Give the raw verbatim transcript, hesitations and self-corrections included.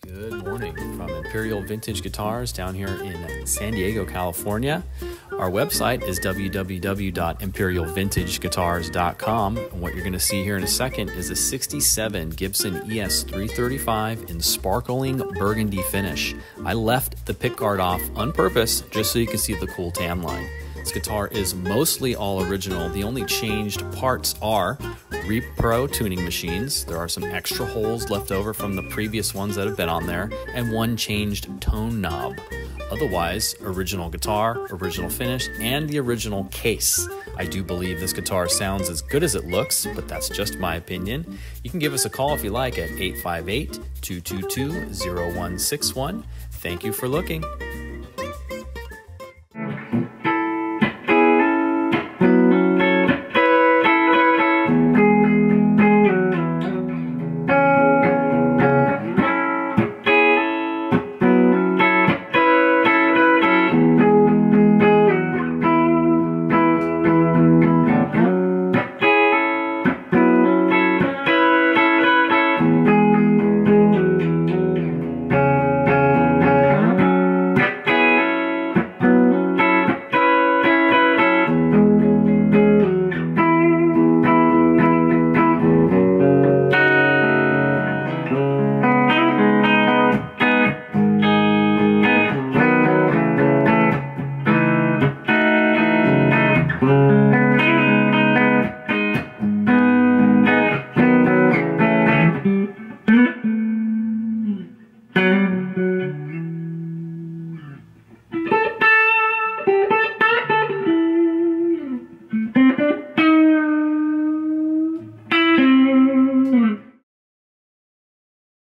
Good morning from Imperial Vintage Guitars down here in San Diego, California. Our website is w w w dot imperial vintage guitars dot com. And what you're going to see here in a second is a sixty-seven Gibson E S three thirty-five in sparkling burgundy finish. I left the pickguard off on purpose just so you can see the cool tan line. This guitar is mostly all original. The only changed parts are repro tuning machines. There are some extra holes left over from the previous ones that have been on there, and one changed tone knob. Otherwise, original guitar, original finish, and the original case. I do believe this guitar sounds as good as it looks, but that's just my opinion. You can give us a call if you like at eight five eight, two two two, zero one six one. Thank you for looking.